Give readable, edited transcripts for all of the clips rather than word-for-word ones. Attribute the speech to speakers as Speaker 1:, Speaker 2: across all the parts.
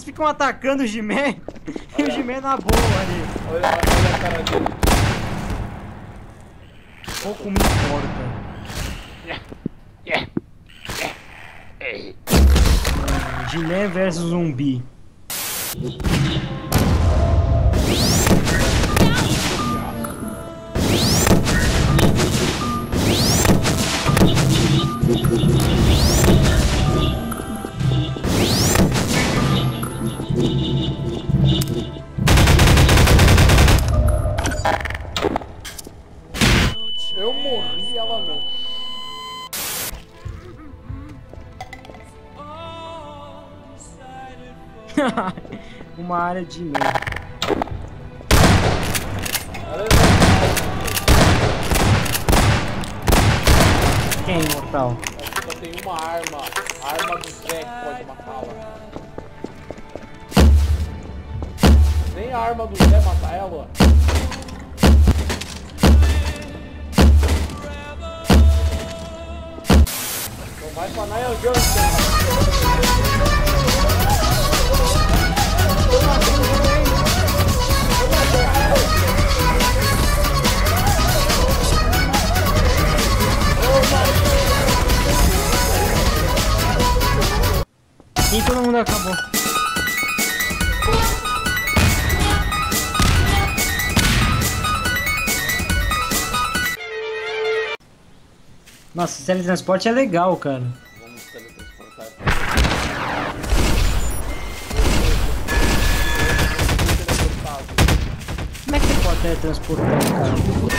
Speaker 1: ficam atacando o He-Man e o He-Man na boa ali.
Speaker 2: Olha a cara dele.
Speaker 1: Pouco me importa. He-Man versus zumbi.
Speaker 2: Eu morri e ela não.
Speaker 1: Uma área de He-Man. Quem, mortal?
Speaker 2: Só tem uma arma. A arma do Zé que pode matá-la. Nem a arma do Zé mata ela. Então vai pra Naya Junction.
Speaker 1: E todo mundo acabou. Nossa, esse teletransporte é legal, cara.
Speaker 2: Vamos teletransportar.
Speaker 1: Como é que você pode teletransportar, cara?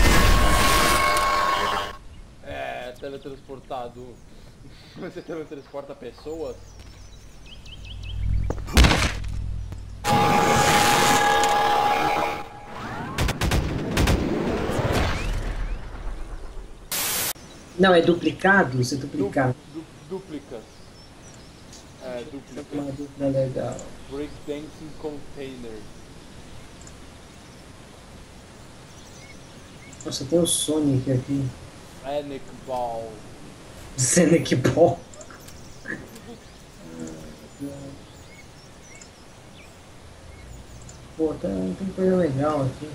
Speaker 2: É, teletransportado. Você teletransporta pessoas?
Speaker 1: Não, é duplicado? Você duplicar.
Speaker 2: Duplicas. É,
Speaker 1: Uma
Speaker 2: duplicas.
Speaker 1: dupla legal.
Speaker 2: Breakdancing container.
Speaker 1: Nossa, tem o Sonic aqui.
Speaker 2: Panic Ball.
Speaker 1: Sonic Ball. Pô, tem coisa legal aqui.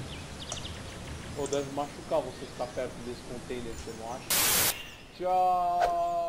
Speaker 2: Ou deve machucar você estar perto desse container, você não acha? Tchau!